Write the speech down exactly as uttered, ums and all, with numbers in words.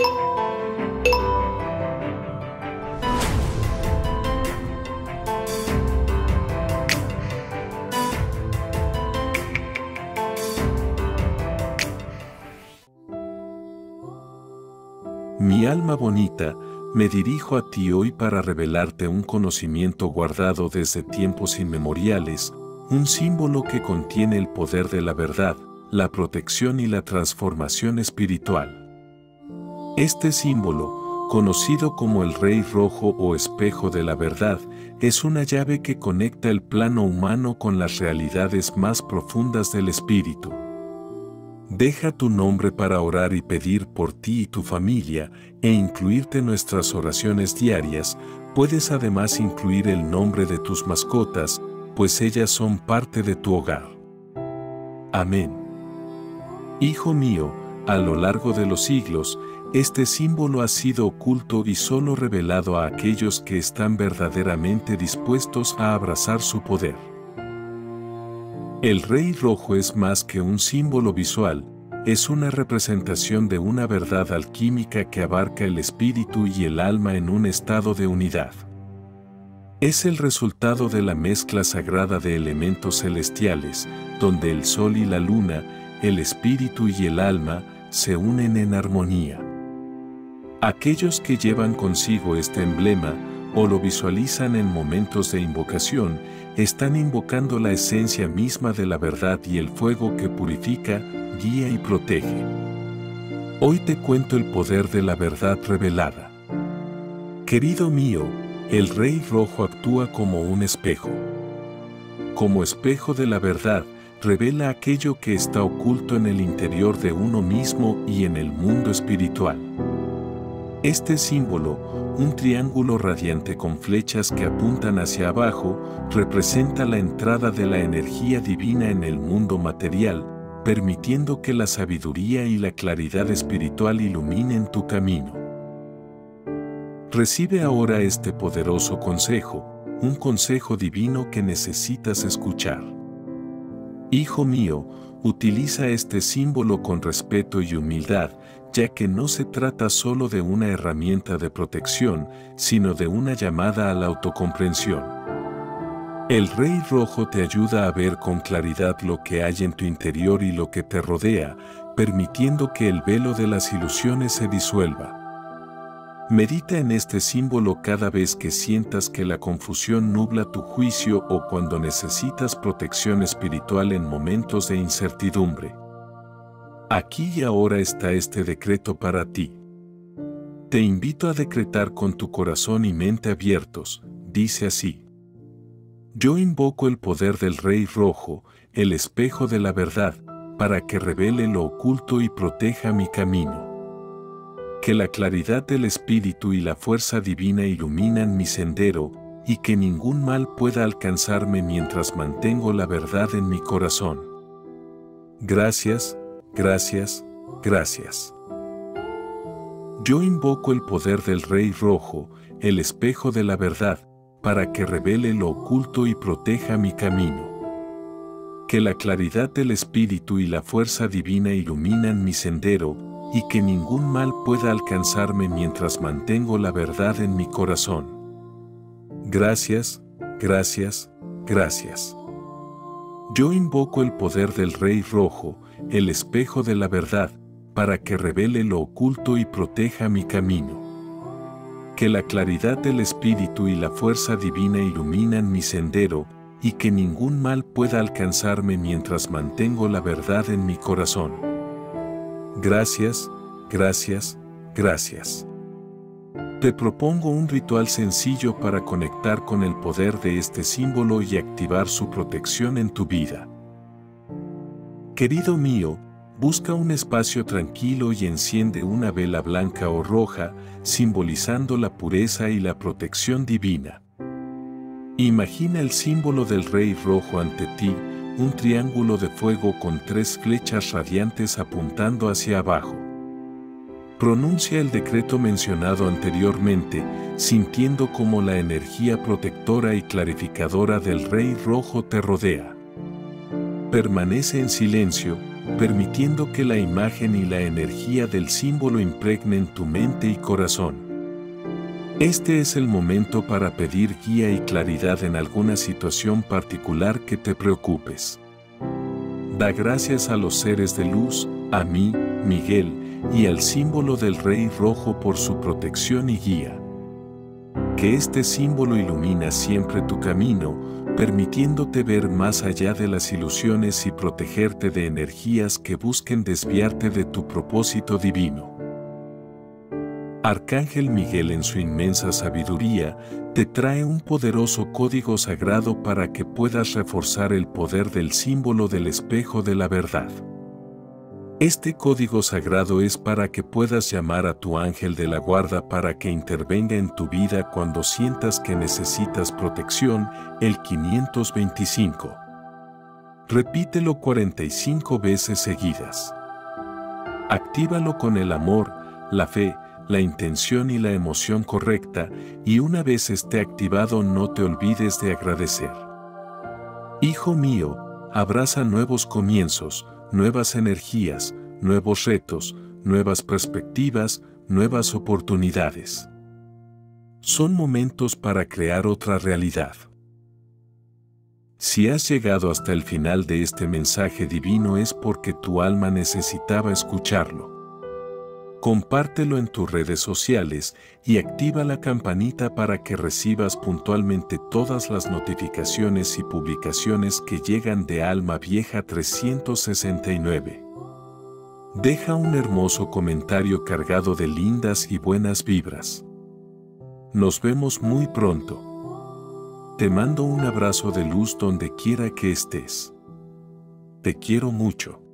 Mi alma bonita, me dirijo a ti hoy para revelarte un conocimiento guardado desde tiempos inmemoriales, un símbolo que contiene el poder de la verdad, la protección y la transformación espiritual. Este símbolo, conocido como el Rey Rojo o espejo de la verdad, es una llave que conecta el plano humano con las realidades más profundas del espíritu. Deja tu nombre para orar y pedir por ti y tu familia e incluirte en nuestras oraciones diarias. Puedes además incluir el nombre de tus mascotas, pues ellas son parte de tu hogar. Amén. Hijo mío, a lo largo de los siglos, este símbolo ha sido oculto y solo revelado a aquellos que están verdaderamente dispuestos a abrazar su poder. El Rey Rojo es más que un símbolo visual, es una representación de una verdad alquímica que abarca el espíritu y el alma en un estado de unidad. Es el resultado de la mezcla sagrada de elementos celestiales, donde el sol y la luna, el espíritu y el alma, se unen en armonía. Aquellos que llevan consigo este emblema, o lo visualizan en momentos de invocación, están invocando la esencia misma de la verdad y el fuego que purifica, guía y protege. Hoy te cuento el poder de la verdad revelada. Querido mío, el Rey Rojo actúa como un espejo. Como espejo de la verdad, revela aquello que está oculto en el interior de uno mismo y en el mundo espiritual. Este símbolo, un triángulo radiante con flechas que apuntan hacia abajo, representa la entrada de la energía divina en el mundo material, permitiendo que la sabiduría y la claridad espiritual iluminen tu camino. Recibe ahora este poderoso consejo, un consejo divino que necesitas escuchar. Hijo mío, utiliza este símbolo con respeto y humildad, ya que no se trata solo de una herramienta de protección, sino de una llamada a la autocomprensión. El Rey Rojo te ayuda a ver con claridad lo que hay en tu interior y lo que te rodea, permitiendo que el velo de las ilusiones se disuelva. Medita en este símbolo cada vez que sientas que la confusión nubla tu juicio o cuando necesitas protección espiritual en momentos de incertidumbre. Aquí y ahora está este decreto para ti. Te invito a decretar con tu corazón y mente abiertos, dice así. Yo invoco el poder del Rey Rojo, el espejo de la verdad, para que revele lo oculto y proteja mi camino. Que la claridad del Espíritu y la fuerza divina iluminan mi sendero, y que ningún mal pueda alcanzarme mientras mantengo la verdad en mi corazón. Gracias, gracias, gracias. Yo invoco el poder del Rey Rojo, el espejo de la verdad, para que revele lo oculto y proteja mi camino. Que la claridad del Espíritu y la fuerza divina iluminan mi sendero, y que ningún mal pueda alcanzarme mientras mantengo la verdad en mi corazón. Gracias, gracias, gracias. Yo invoco el poder del Rey Rojo, el espejo de la verdad, para que revele lo oculto y proteja mi camino. Que la claridad del Espíritu y la fuerza divina iluminan mi sendero, y que ningún mal pueda alcanzarme mientras mantengo la verdad en mi corazón. Gracias, gracias, gracias. Te propongo un ritual sencillo para conectar con el poder de este símbolo y activar su protección en tu vida. Querido mío, busca un espacio tranquilo y enciende una vela blanca o roja, simbolizando la pureza y la protección divina. Imagina el símbolo del Rey Rojo ante ti, un triángulo de fuego con tres flechas radiantes apuntando hacia abajo. Pronuncia el decreto mencionado anteriormente, sintiendo cómo la energía protectora y clarificadora del Rey Rojo te rodea. Permanece en silencio, permitiendo que la imagen y la energía del símbolo impregnen tu mente y corazón. Este es el momento para pedir guía y claridad en alguna situación particular que te preocupes. Da gracias a los seres de luz, a mí, Miguel, y al símbolo del Rey Rojo por su protección y guía. Que este símbolo ilumina siempre tu camino, permitiéndote ver más allá de las ilusiones y protegerte de energías que busquen desviarte de tu propósito divino. Arcángel Miguel, en su inmensa sabiduría, te trae un poderoso código sagrado para que puedas reforzar el poder del símbolo del espejo de la verdad. Este código sagrado es para que puedas llamar a tu ángel de la guarda para que intervenga en tu vida cuando sientas que necesitas protección, el quinientos veinticinco. Repítelo cuarenta y cinco veces seguidas. Actívalo con el amor, la fe, la intención y la emoción correcta, y una vez esté activado no te olvides de agradecer. Hijo mío, abraza nuevos comienzos, nuevas energías, nuevos retos, nuevas perspectivas, nuevas oportunidades. Son momentos para crear otra realidad. Si has llegado hasta el final de este mensaje divino es porque tu alma necesitaba escucharlo. Compártelo en tus redes sociales y activa la campanita para que recibas puntualmente todas las notificaciones y publicaciones que llegan de Alma Vieja trescientos sesenta y nueve. Deja un hermoso comentario cargado de lindas y buenas vibras. Nos vemos muy pronto. Te mando un abrazo de luz donde quiera que estés. Te quiero mucho.